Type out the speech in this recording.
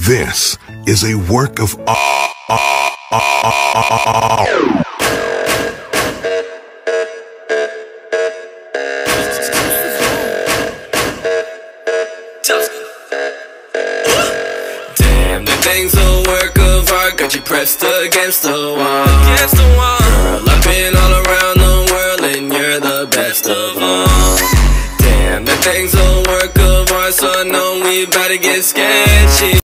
This is a work of art. Damn, that thing's a work of art. Got you pressed against the wall. Girl, I've been all around the world and you're the best of all. Damn, that thing's a work of art, so I know we about to get sketchy.